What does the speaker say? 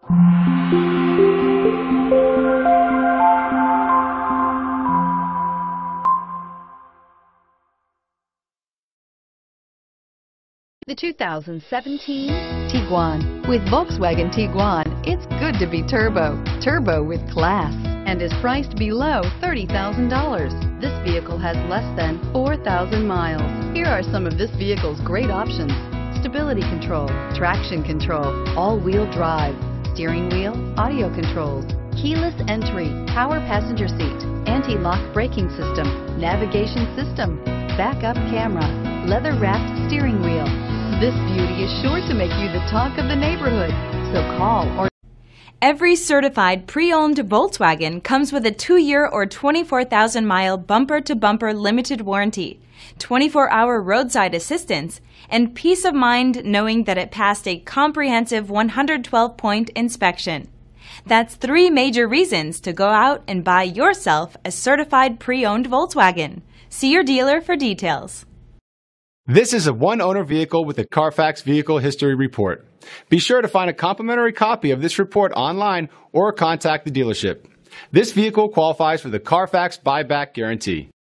The 2017 Tiguan. With Volkswagen Tiguan, it's good to be turbo. Turbo with class, and is priced below $30,000. This vehicle has less than 4,000 miles. Here are some of this vehicle's great options: stability control, traction control, all-wheel drive, steering wheel audio controls, keyless entry, power passenger seat, anti-lock braking system, navigation system, backup camera, leather-wrapped steering wheel. This beauty is sure to make you the talk of the neighborhood. So call or... Every certified pre-owned Volkswagen comes with a 2-year or 24,000-mile bumper-to-bumper limited warranty, 24-hour roadside assistance, and peace of mind knowing that it passed a comprehensive 112-point inspection. That's 3 major reasons to go out and buy yourself a certified pre-owned Volkswagen. See your dealer for details. This is a one-owner vehicle with a Carfax Vehicle History Report. Be sure to find a complimentary copy of this report online or contact the dealership. This vehicle qualifies for the Carfax Buyback Guarantee.